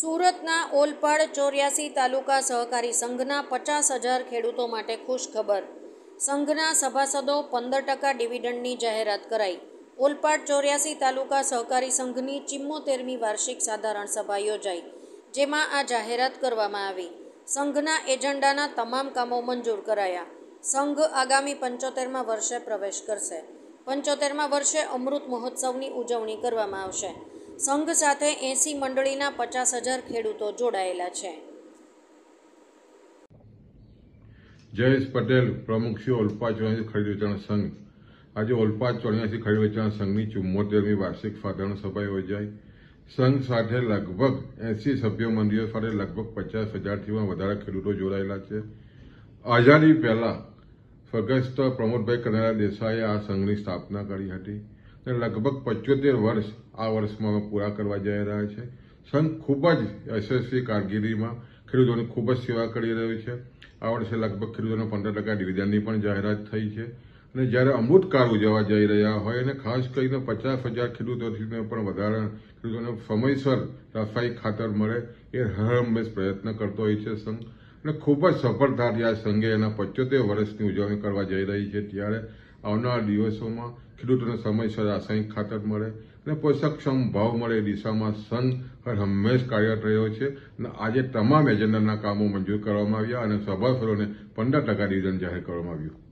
સુરતના ઓલપાડ 84 તાલુકા સહકારી સંઘના 50,000 ખેડૂતો માટે ખુશ ખબર. સંઘના સભાસદો 15% ડિવિડન્ડની જાહેરાત કરાઈ. ઓલપાડ 84 તાલુકા સહકારી સંઘની 74મી વાર્ષિક સાધારણ સભા યોજાઈ, જેમાં આ જાહેરાત કરવામાં આવી. સંઘના એજન્ડાના તમામ કામો મંજૂર કરાયા. સંઘ આગામી 75મા વર્ષે પ્રવેશ કરશે. 75મા વર્ષે અમૃત મહોત્સવની ઉજવણી કરવામાં આવશે. સંઘ સાથે 80 મંડળીના 50,000 ખેડૂતો જોડાયેલા છે. જયેશ પટેલ, પ્રમુખ શ્રી ઓલપાડ 84 ખરીદ વેચાણ સંઘ. આજે ઓલપાડ 84 ખરીદ વેચાણ સંઘની 74મી વાર્ષિક સાધારણ સભા યોજાઈ. સંઘ સાથે લગભગ 80 સભ્ય મંડળીઓ સાથે લગભગ 50,000થી પણ વધારે ખેડૂતો જોડાયેલા છે. આઝાદી પહેલા સ્વર્ગસ્થ પ્રમોદભાઈ કનૈયા દેસાઈએ આ સંઘની સ્થાપના કરી હતી. લગભગ 75 વર્ષ આ વર્ષમાં પૂરા કરવા જઈ રહ્યા છે. સંઘ ખૂબ જ યશસ્વી કામગીરીમાં ખેડૂતોની ખૂબ જ સેવા કરી રહ્યું છે. આ વર્ષે લગભગ ખેડૂતોને 15% ડિવિડન્ડની પણ જાહેરાત થઈ છે. અને જ્યારે અમૃતકાળ ઉજવવા જઈ રહ્યા હોય અને ખાસ કરીને 50,000 ખેડૂતોથી પણ વધારે ખેડૂતોને સમયસર રાસાયણિક ખાતર મળે એ હરહંમેશ પ્રયત્ન કરતો હોય છે સંઘ. અને ખૂબ જ સફળતાથી આ સંઘે એના 75 વર્ષની ઉજવણી કરવા જઈ રહી છે. ત્યારે આવનારા દિવસોમાં ખેડૂતોને સમયસર રાસાયણિક ખાતર મળે અને પોષકક્ષમ ભાવ મળે એ દિશામાં સંઘ હર હંમેશ કાર્યરત રહ્યો છે. અને આજે તમામ એજન્ડાના કામો મંજૂર કરવામાં આવ્યા અને સભાસદોને 15% ડિવિડન્ડ જાહેર કરવામાં આવ્યું.